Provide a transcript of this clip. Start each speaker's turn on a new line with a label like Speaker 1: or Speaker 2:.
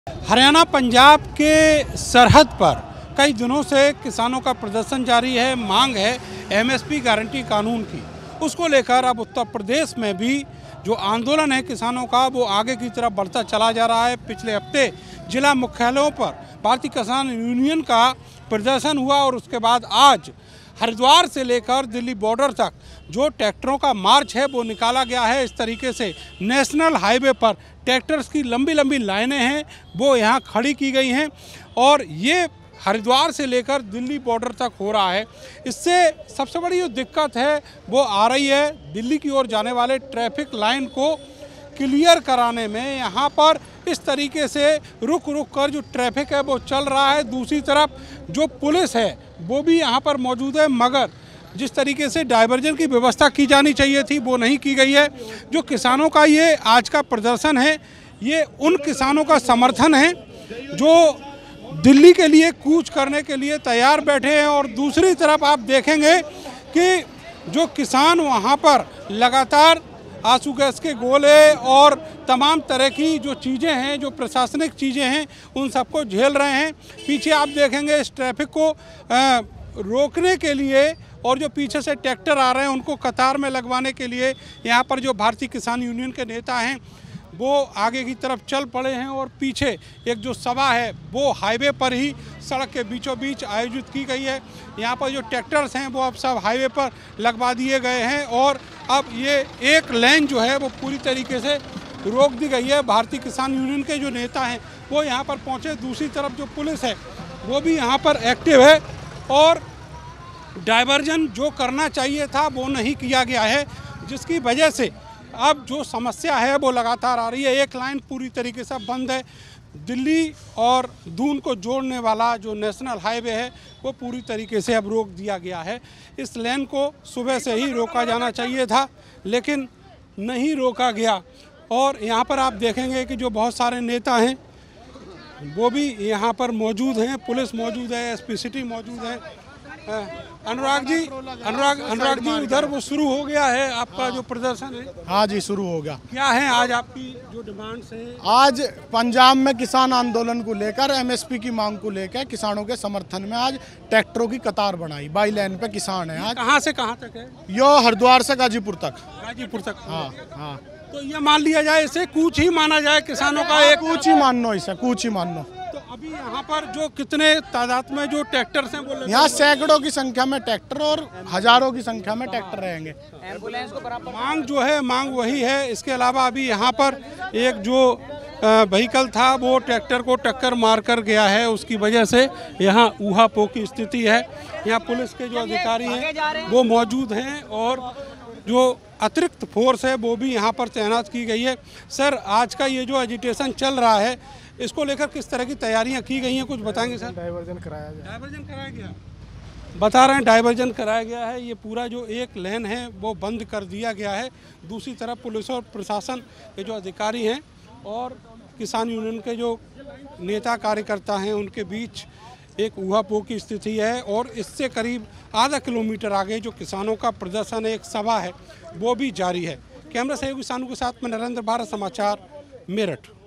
Speaker 1: हरियाणा पंजाब के सरहद पर कई दिनों से किसानों का प्रदर्शन जारी है। मांग है एमएसपी गारंटी कानून की। उसको लेकर अब उत्तर प्रदेश में भी जो आंदोलन है किसानों का वो आगे की तरफ बढ़ता चला जा रहा है। पिछले हफ्ते जिला मुख्यालयों पर भारतीय किसान यूनियन का प्रदर्शन हुआ और उसके बाद आज हरिद्वार से लेकर दिल्ली बॉर्डर तक जो ट्रैक्टरों का मार्च है वो निकाला गया है। इस तरीके से नेशनल हाईवे पर ट्रैक्टर्स की लंबी लंबी लाइनें हैं वो यहाँ खड़ी की गई हैं और ये हरिद्वार से लेकर दिल्ली बॉर्डर तक हो रहा है। इससे सबसे बड़ी जो दिक्कत है वो आ रही है दिल्ली की ओर जाने वाले ट्रैफिक लाइन को क्लियर कराने में। यहाँ पर इस तरीके से रुक कर जो ट्रैफिक है वो चल रहा है। दूसरी तरफ जो पुलिस है वो भी यहाँ पर मौजूद है, मगर जिस तरीके से डायवर्जन की व्यवस्था की जानी चाहिए थी वो नहीं की गई है। जो किसानों का ये आज का प्रदर्शन है ये उन किसानों का समर्थन है जो दिल्ली के लिए कूच करने के लिए तैयार बैठे हैं। और दूसरी तरफ आप देखेंगे कि जो किसान वहाँ पर लगातार आंसू गैस के गोले और तमाम तरह की जो चीज़ें हैं, जो प्रशासनिक चीज़ें हैं, उन सबको झेल रहे हैं। पीछे आप देखेंगे इस ट्रैफिक को रोकने के लिए और जो पीछे से ट्रैक्टर आ रहे हैं उनको कतार में लगवाने के लिए यहाँ पर जो भारतीय किसान यूनियन के नेता हैं वो आगे की तरफ चल पड़े हैं। और पीछे एक जो सभा है वो हाईवे पर ही सड़क के बीचों बीच आयोजित की गई है। यहाँ पर जो ट्रैक्टर्स हैं वो अब सब हाईवे पर लगवा दिए गए हैं और अब ये एक लेन जो है वो पूरी तरीके से रोक दी गई है। भारतीय किसान यूनियन के जो नेता हैं वो यहाँ पर पहुँचे। दूसरी तरफ जो पुलिस है वो भी यहाँ पर एक्टिव है और डायवर्जन जो करना चाहिए था वो नहीं किया गया है, जिसकी वजह से अब जो समस्या है वो लगातार आ रही है। एक लाइन पूरी तरीके से बंद है। दिल्ली और दून को जोड़ने वाला जो नेशनल हाईवे है वो पूरी तरीके से अब रोक दिया गया है। इस लेन को सुबह से ही रोका जाना चाहिए था लेकिन नहीं रोका गया। और यहाँ पर आप देखेंगे कि जो बहुत सारे नेता हैं वो भी यहाँ पर मौजूद हैं। पुलिस मौजूद है, एसपी सिटी मौजूद है। अनुराग जी उधर वो शुरू हो गया है आपका जो प्रदर्शन है?
Speaker 2: हाँ जी, शुरू हो गया।
Speaker 1: क्या है आज आपकी जो डिमांड्स हैं?
Speaker 2: आज पंजाब में किसान आंदोलन को लेकर एमएसपी की मांग को लेकर किसानों के समर्थन में आज ट्रैक्टरों की कतार बनाई। बाई लाइन पे किसान है आज।
Speaker 1: कहाँ से कहाँ तक है?
Speaker 2: यो हरिद्वार से गाजीपुर तक।
Speaker 1: गाजीपुर तक?
Speaker 2: हाँ।
Speaker 1: तो ये मान लिया जाए इसे कूच ही माना जाए किसानों का? एक
Speaker 2: कूच ही मानो, इसे कूच ही मानो।
Speaker 1: तो अभी यहाँ पर जो कितने तादाद में जो ट्रैक्टर्स हैं वो
Speaker 2: यहाँ सैकड़ों की संख्या में ट्रैक्टर और हजारों की संख्या में ट्रैक्टर रहेंगे।
Speaker 1: एम्बुलेंस को बराबर मांग जो है मांग वही है। इसके अलावा अभी यहाँ पर एक जो व्हीकल था वो ट्रैक्टर को टक्कर मारकर गया है, उसकी वजह से यहाँ ऊहापोह की स्थिति है। यहाँ पुलिस के जो अधिकारी हैं वो मौजूद हैं और जो अतिरिक्त फोर्स है वो भी यहाँ पर तैनात की गई है। सर, आज का ये जो एजिटेशन चल रहा है इसको लेकर किस तरह की तैयारियां की गई हैं, कुछ बताएंगे सर?
Speaker 2: डायवर्जन कराया
Speaker 1: गया, बता रहे हैं डायवर्जन कराया गया है। ये पूरा जो एक लेन है वो बंद कर दिया गया है। दूसरी तरफ पुलिस और प्रशासन के जो अधिकारी हैं और किसान यूनियन के जो नेता कार्यकर्ता हैं उनके बीच एक ऊहापोह की स्थिति है। और इससे करीब आधा किलोमीटर आगे जो किसानों का प्रदर्शन है, एक सभा है, वो भी जारी है। कैमरा सहयोगी किसानों के साथ में नरेंद्र, भारत समाचार, मेरठ।